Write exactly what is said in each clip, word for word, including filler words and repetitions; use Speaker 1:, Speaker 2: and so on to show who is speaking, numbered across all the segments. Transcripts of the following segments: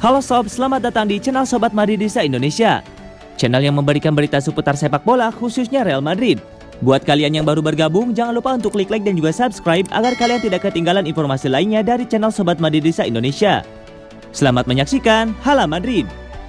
Speaker 1: Halo sob, selamat datang di channel Sobat Madridista Indonesia. Channel yang memberikan berita seputar sepak bola khususnya Real Madrid. Buat kalian yang baru bergabung, jangan lupa untuk klik like dan juga subscribe agar kalian tidak ketinggalan informasi lainnya dari channel Sobat Madridista Indonesia. Selamat menyaksikan Hala Madrid.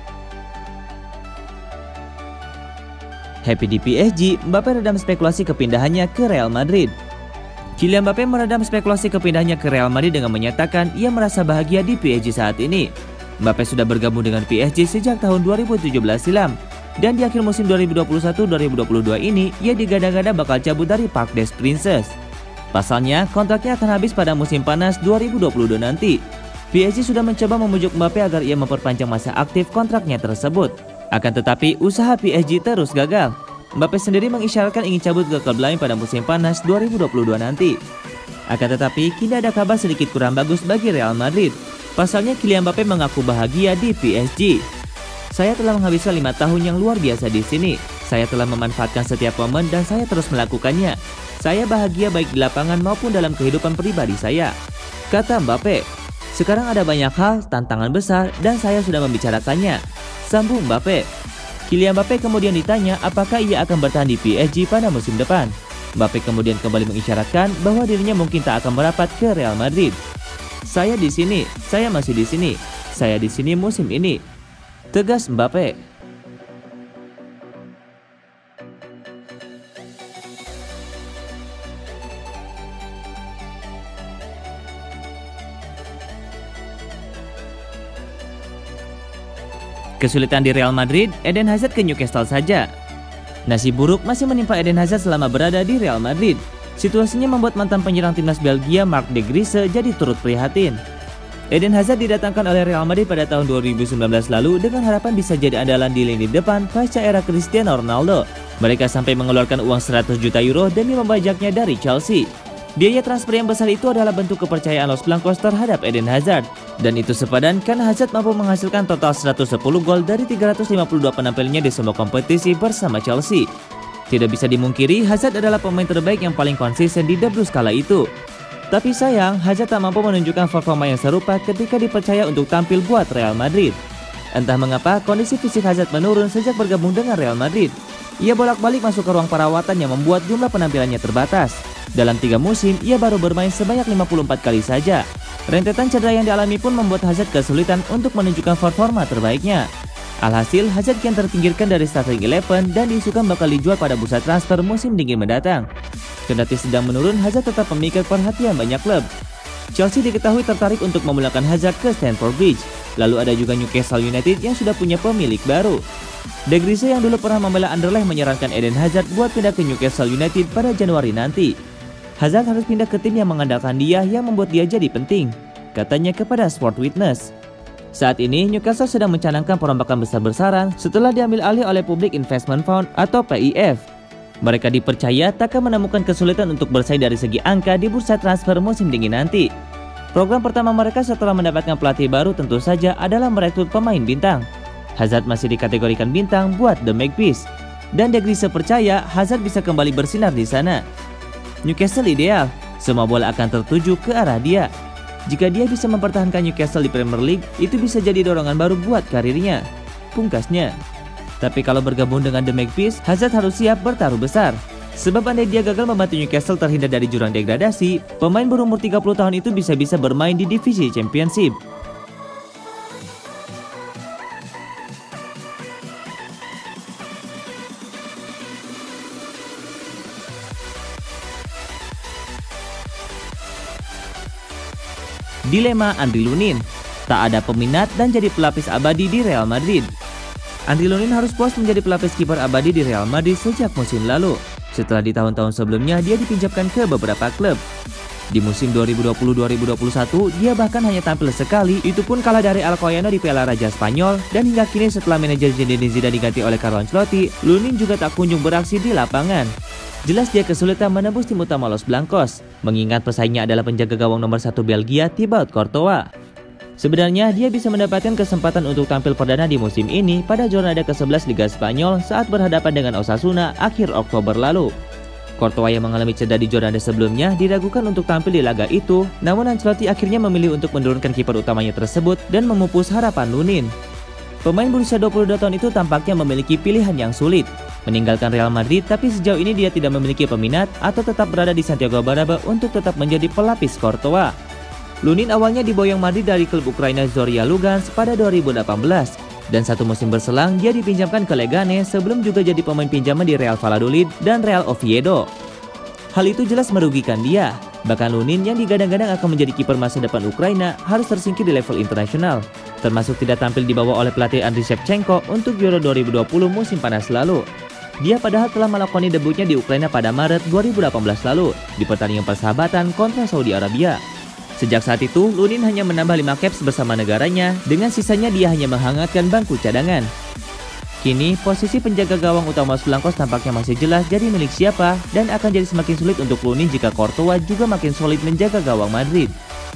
Speaker 1: Happy di P S G, Mbappe redam spekulasi kepindahannya ke Real Madrid. Kylian Mbappe meredam spekulasi kepindahannya ke Real Madrid dengan menyatakan ia merasa bahagia di P S G saat ini. Mbappe sudah bergabung dengan P S G sejak tahun dua ribu tujuh belas silam, dan di akhir musim dua ribu dua puluh satu dua ribu dua puluh dua ini ia digadang-gadang bakal cabut dari Parc des Princes. Pasalnya, kontraknya akan habis pada musim panas dua ribu dua puluh dua nanti. P S G sudah mencoba membujuk Mbappe agar ia memperpanjang masa aktif kontraknya tersebut. Akan tetapi, usaha P S G terus gagal. Mbappe sendiri mengisyaratkan ingin cabut ke klub lain pada musim panas dua ribu dua puluh dua nanti. Akan tetapi, kini ada kabar sedikit kurang bagus bagi Real Madrid. Pasalnya, Kylian Mbappe mengaku bahagia di P S G. Saya telah menghabiskan lima tahun yang luar biasa di sini. Saya telah memanfaatkan setiap momen dan saya terus melakukannya. Saya bahagia baik di lapangan maupun dalam kehidupan pribadi saya, kata Mbappe. Sekarang ada banyak hal, tantangan besar, dan saya sudah membicarakannya, sambung Mbappe. Kylian Mbappe kemudian ditanya apakah ia akan bertahan di P S G pada musim depan. Mbappe kemudian kembali mengisyaratkan bahwa dirinya mungkin tak akan merapat ke Real Madrid. Saya di sini, saya masih di sini, saya di sini musim ini, tegas Mbappe. Kesulitan di Real Madrid, Eden Hazard ke Newcastle saja. Nasib buruk masih menimpa Eden Hazard selama berada di Real Madrid. Situasinya membuat mantan penyerang timnas Belgia Marc de Grisse jadi turut prihatin. Eden Hazard didatangkan oleh Real Madrid pada tahun dua ribu sembilan belas lalu dengan harapan bisa jadi andalan di lini depan pasca era Cristiano Ronaldo. Mereka sampai mengeluarkan uang seratus juta euro demi membajaknya dari Chelsea. Biaya transfer yang besar itu adalah bentuk kepercayaan Los Blancos terhadap Eden Hazard. Dan itu sepadan karena Hazard mampu menghasilkan total seratus sepuluh gol dari tiga ratus lima puluh dua penampilannya di semua kompetisi bersama Chelsea. Tidak bisa dimungkiri, Hazard adalah pemain terbaik yang paling konsisten di The Blues kala itu. Tapi sayang, Hazard tak mampu menunjukkan performa yang serupa ketika dipercaya untuk tampil buat Real Madrid. Entah mengapa, kondisi fisik Hazard menurun sejak bergabung dengan Real Madrid. Ia bolak-balik masuk ke ruang perawatan yang membuat jumlah penampilannya terbatas. Dalam tiga musim, ia baru bermain sebanyak lima puluh empat kali saja. Rentetan cedera yang dialami pun membuat Hazard kesulitan untuk menunjukkan performa terbaiknya. Alhasil, Hazard kian terpinggirkan dari starting eleven dan diisukan bakal dijual pada bursa transfer musim dingin mendatang. Kendati sedang menurun, Hazard tetap memikat perhatian banyak klub. Chelsea diketahui tertarik untuk memulangkan Hazard ke Stamford Bridge. Lalu ada juga Newcastle United yang sudah punya pemilik baru. De Grisse yang dulu pernah membela Anderlecht menyarankan Eden Hazard buat pindah ke Newcastle United pada Januari nanti. Hazard harus pindah ke tim yang mengandalkan dia yang membuat dia jadi penting, katanya kepada Sport Witness. Saat ini, Newcastle sedang mencanangkan perombakan besar-besaran setelah diambil alih oleh Public Investment Fund atau P I F. Mereka dipercaya tak akan menemukan kesulitan untuk bersaing dari segi angka di bursa transfer musim dingin nanti. Program pertama mereka setelah mendapatkan pelatih baru tentu saja adalah merekrut pemain bintang. Hazard masih dikategorikan bintang buat The Magpies, dan De Grisse percaya Hazard bisa kembali bersinar di sana. Newcastle ideal, semua bola akan tertuju ke arah dia. Jika dia bisa mempertahankan Newcastle di Premier League, itu bisa jadi dorongan baru buat karirnya, pungkasnya. Tapi kalau bergabung dengan The Magpies, Hazard harus siap bertaruh besar. Sebab andai dia gagal membantu Newcastle terhindar dari jurang degradasi, pemain berumur tiga puluh tahun itu bisa-bisa bermain di divisi Championship. Dilema Andriy Lunin, tak ada peminat dan jadi pelapis abadi di Real Madrid. Andriy Lunin harus puas menjadi pelapis kiper abadi di Real Madrid sejak musim lalu. Setelah di tahun-tahun sebelumnya dia dipinjamkan ke beberapa klub. Di musim dua ribu dua puluh dua ribu dua puluh satu dia bahkan hanya tampil sekali, itu pun kalah dari Alcoyano di Piala Raja Spanyol. Dan hingga kini setelah manajer Zinedine Zidane diganti oleh Carlo Ancelotti, Lunin juga tak kunjung beraksi di lapangan. Jelas dia kesulitan menembus tim utama Los Blancos, mengingat pesaingnya adalah penjaga gawang nomor satu Belgia Thibaut Courtois. Sebenarnya dia bisa mendapatkan kesempatan untuk tampil perdana di musim ini pada Jornada ke sebelas Liga Spanyol saat berhadapan dengan Osasuna akhir Oktober lalu. Courtois yang mengalami cedera di Jornada sebelumnya diragukan untuk tampil di laga itu, namun Ancelotti akhirnya memilih untuk menurunkan kiper utamanya tersebut dan memupus harapan Lunin. Pemain berusia dua puluh dua tahun itu tampaknya memiliki pilihan yang sulit, meninggalkan Real Madrid, tapi sejauh ini dia tidak memiliki peminat atau tetap berada di Santiago Bernabeu untuk tetap menjadi pelapis Courtois. Lunin awalnya diboyong Madrid dari klub Ukraina Zorya Lugansk pada dua ribu delapan belas. Dan satu musim berselang dia dipinjamkan ke Leganes sebelum juga jadi pemain pinjaman di Real Valladolid dan Real Oviedo. Hal itu jelas merugikan dia. Bahkan Lunin yang digadang-gadang akan menjadi kiper masa depan Ukraina harus tersingkir di level internasional, termasuk tidak tampil dibawa oleh pelatih Andriy Shevchenko untuk Euro dua ribu dua puluh musim panas lalu. Dia padahal telah melakoni debutnya di Ukraina pada Maret dua ribu delapan belas lalu di pertandingan persahabatan kontra Saudi Arabia. Sejak saat itu, Lunin hanya menambah lima caps bersama negaranya, dengan sisanya dia hanya menghangatkan bangku cadangan. Kini, posisi penjaga gawang utama Los Blancos tampaknya masih jelas jadi milik siapa, dan akan jadi semakin sulit untuk Lunin jika Courtois juga makin solid menjaga gawang Madrid.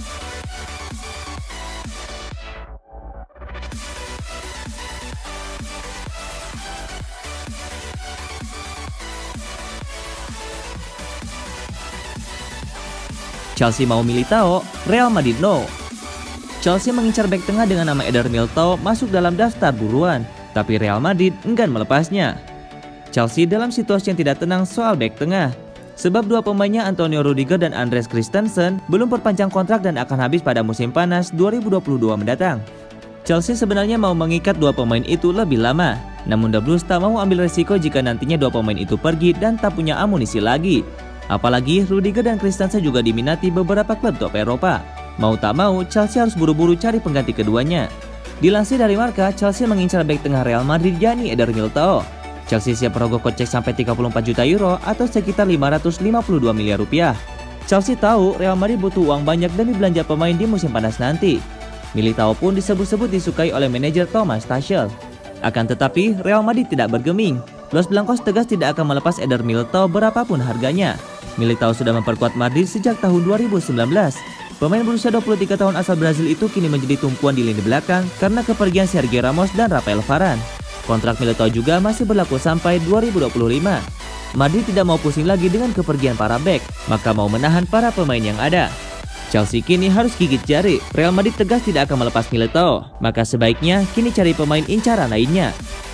Speaker 1: Chelsea mau Militao, Real Madrid no. Chelsea mengincar bek tengah dengan nama Eder Militao masuk dalam daftar buruan, tapi Real Madrid enggan melepasnya. Chelsea dalam situasi yang tidak tenang soal bek tengah, sebab dua pemainnya Antonio Rudiger dan Andreas Christensen belum perpanjang kontrak dan akan habis pada musim panas dua ribu dua puluh dua mendatang. Chelsea sebenarnya mau mengikat dua pemain itu lebih lama, namun The Blues tak mau ambil resiko jika nantinya dua pemain itu pergi dan tak punya amunisi lagi. Apalagi Rudiger dan Christensen juga diminati beberapa klub top Eropa. Mau tak mau, Chelsea harus buru-buru cari pengganti keduanya. Dilansir dari Marca, Chelsea mengincar bek tengah Real Madrid yakni Eder Militao. Chelsea siap merogoh kocek sampai tiga puluh empat juta euro atau sekitar lima ratus lima puluh dua miliar rupiah. Chelsea tahu Real Madrid butuh uang banyak demi belanja pemain di musim panas nanti. Militao pun disebut-sebut disukai oleh manajer Thomas Tuchel. Akan tetapi, Real Madrid tidak bergeming. Los Blancos tegas tidak akan melepas Eder Militao berapapun harganya. Militao sudah memperkuat Madrid sejak tahun dua ribu sembilan belas. Pemain berusia dua puluh tiga tahun asal Brazil itu kini menjadi tumpuan di lini belakang karena kepergian Sergio Ramos dan Rafael Varane. Kontrak Militao juga masih berlaku sampai dua ribu dua puluh lima. Madrid tidak mau pusing lagi dengan kepergian para bek, maka mau menahan para pemain yang ada. Chelsea kini harus gigit jari. Real Madrid tegas tidak akan melepas Militao, maka sebaiknya kini cari pemain incaran lainnya.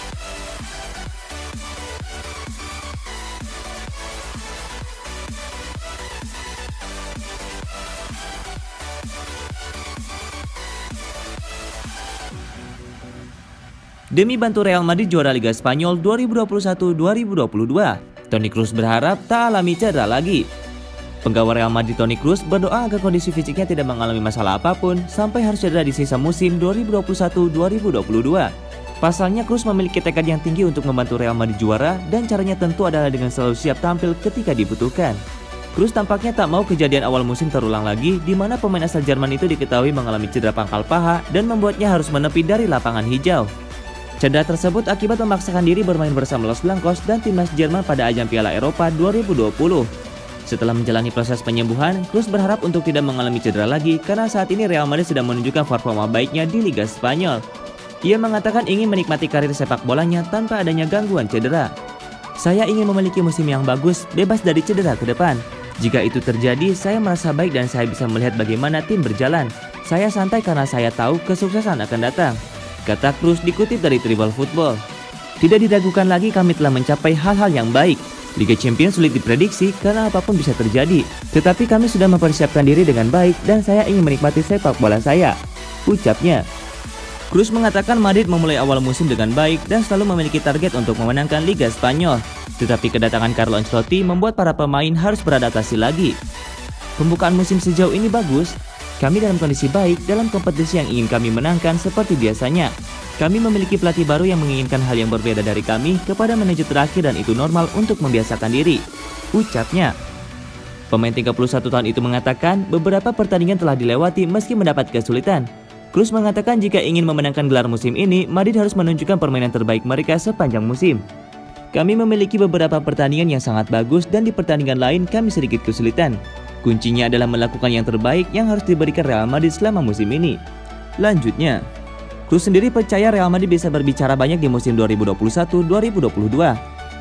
Speaker 1: Demi bantu Real Madrid juara Liga Spanyol dua ribu dua puluh satu dua ribu dua puluh dua, Toni Kroos berharap tak alami cedera lagi. Penggawa Real Madrid Toni Kroos berdoa agar kondisi fisiknya tidak mengalami masalah apapun sampai harus cedera di sisa musim dua ribu dua puluh satu dua ribu dua puluh dua. Pasalnya Kroos memiliki tekad yang tinggi untuk membantu Real Madrid juara dan caranya tentu adalah dengan selalu siap tampil ketika dibutuhkan. Kroos tampaknya tak mau kejadian awal musim terulang lagi di mana pemain asal Jerman itu diketahui mengalami cedera pangkal paha dan membuatnya harus menepi dari lapangan hijau. Cedera tersebut akibat memaksakan diri bermain bersama Los Blancos dan timnas Jerman pada ajang Piala Eropa dua ribu dua puluh. Setelah menjalani proses penyembuhan, Kroos berharap untuk tidak mengalami cedera lagi karena saat ini Real Madrid sedang menunjukkan performa baiknya di Liga Spanyol. Ia mengatakan ingin menikmati karir sepak bolanya tanpa adanya gangguan cedera. Saya ingin memiliki musim yang bagus, bebas dari cedera ke depan. Jika itu terjadi, saya merasa baik dan saya bisa melihat bagaimana tim berjalan. Saya santai karena saya tahu kesuksesan akan datang, kata Kroos dikutip dari Tribal Football. Tidak diragukan lagi kami telah mencapai hal-hal yang baik. Liga Champions sulit diprediksi karena apapun bisa terjadi. Tetapi kami sudah mempersiapkan diri dengan baik dan saya ingin menikmati sepak bola saya, ucapnya. Kroos mengatakan Madrid memulai awal musim dengan baik dan selalu memiliki target untuk memenangkan Liga Spanyol. Tetapi kedatangan Carlo Ancelotti membuat para pemain harus beradaptasi lagi. Pembukaan musim sejauh ini bagus. Kami dalam kondisi baik dalam kompetisi yang ingin kami menangkan seperti biasanya. Kami memiliki pelatih baru yang menginginkan hal yang berbeda dari kami kepada manajer terakhir dan itu normal untuk membiasakan diri, ucapnya. Pemain tiga puluh satu tahun itu mengatakan beberapa pertandingan telah dilewati meski mendapat kesulitan. Kroos mengatakan jika ingin memenangkan gelar musim ini, Madrid harus menunjukkan permainan terbaik mereka sepanjang musim. Kami memiliki beberapa pertandingan yang sangat bagus dan di pertandingan lain kami sedikit kesulitan. Kuncinya adalah melakukan yang terbaik yang harus diberikan Real Madrid selama musim ini, lanjutnya. Kroos sendiri percaya Real Madrid bisa berbicara banyak di musim dua ribu dua puluh satu dua ribu dua puluh dua.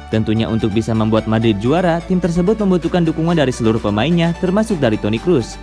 Speaker 1: Tentunya untuk bisa membuat Madrid juara, tim tersebut membutuhkan dukungan dari seluruh pemainnya, termasuk dari Toni Kroos.